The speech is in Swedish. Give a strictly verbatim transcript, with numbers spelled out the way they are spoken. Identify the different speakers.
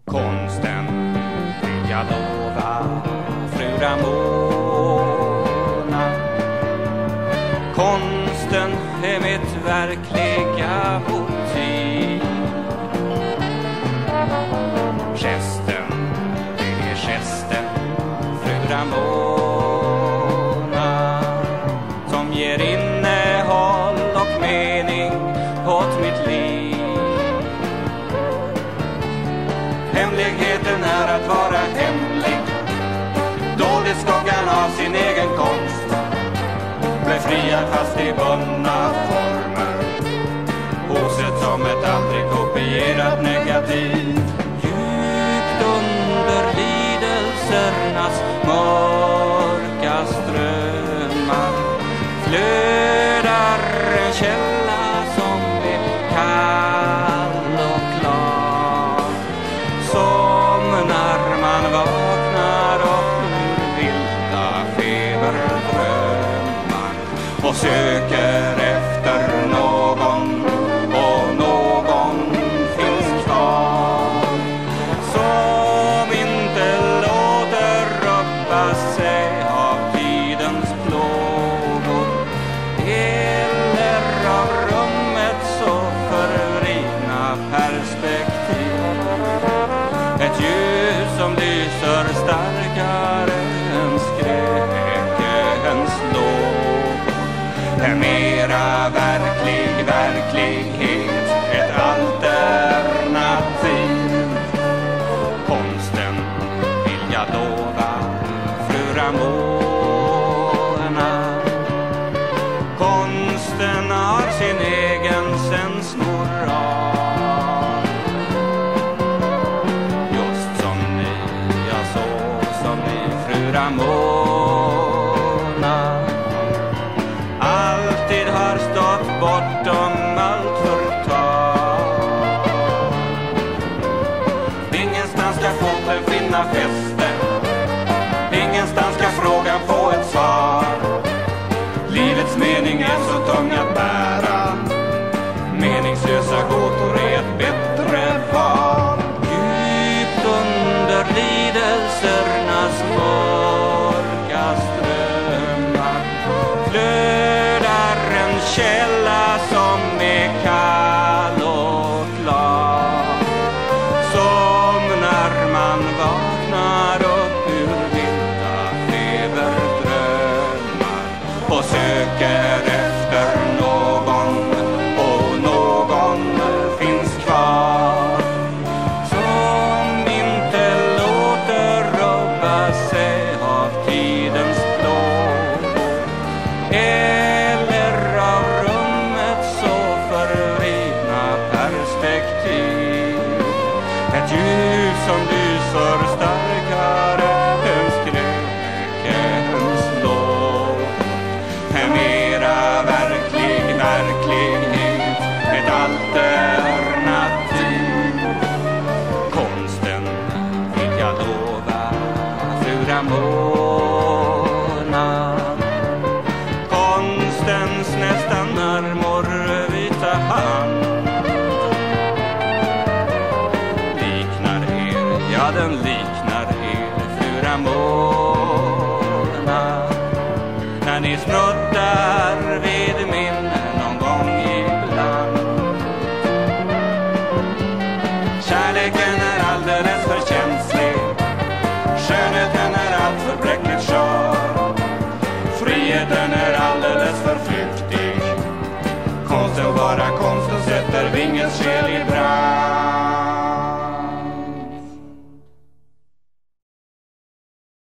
Speaker 1: Konsten vill jag lova fru Ramona. Konsten är mitt verkliga motiv. Gesten, det är gesten, fru Ramona, som ger innehåll och mening åt mitt liv. Hemligheten är att vara hemlig, dold i skuggan av sin egen konst, befriad fast i bundna former, osett som ett aldrig kopierat negativ. Djupt under lidelsernas mörka strömmar flödar en källa som är kall och klar, som när man vaknar upp ur vilda feberdrömmar och söker efter någon, och någon finns kvar, som inte låter rubba sig av tidens plågor eller av rummets så förvridna perspektiv. Ett ljus som lyser starkare än skräckens låg, en mera verklig verklighet, ett alternativ. Konsten vill jag lova fru Ramona. Konsten har sin egen sensmoral, just som ni, ja så som ni, fru Ramona, alltid har stått bortom allt förtal. Ingenstans ska foten finna fäste, ingenstans ska frågan få ett svar. Livets mening är så tung att bära, meningslösa gåtor är ett bättre val. Djupt under lidelsernas mörka strömmar flödar en källa som är kall och klar, som när man vaknar upp ur vilda feberdrömmar och söker efter någon, och någon finns kvar, som inte låter rubba sig av tidens plågor eller av rummets så förvridna perspektiv. Ett ljus som lyser starkare än skräckens låg, en mera verklig verklighet, ett alternativ. Konsten vill jag lova fru Ramona. Konstens nästan marmorvita hand liknar er, ja den liknar er, fru Ramona, när ni snuddar vid min någon gång ibland. Kärleken är alldeles för känslig, skönheten är allt för bräckligt skör, friheten är alldeles för flyktig. Konsten bara konsten sätter vingens själ